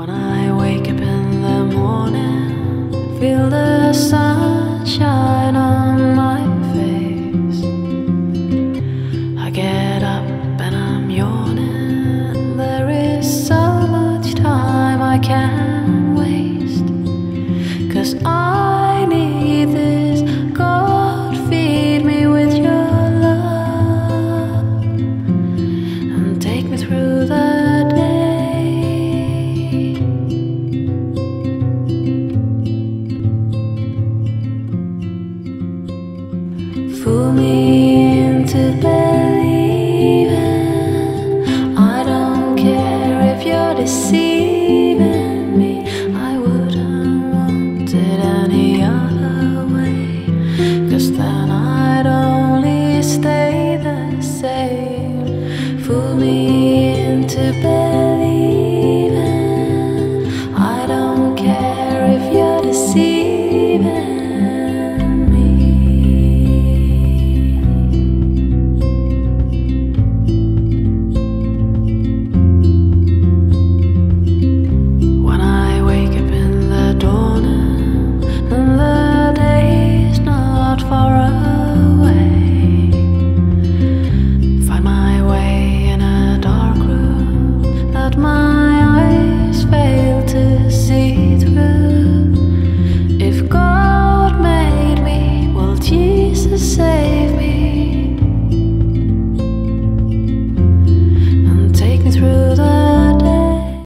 When I wake up in the morning, feel the sunshine on my face. I get up and I'm yawning. There is so much time I can't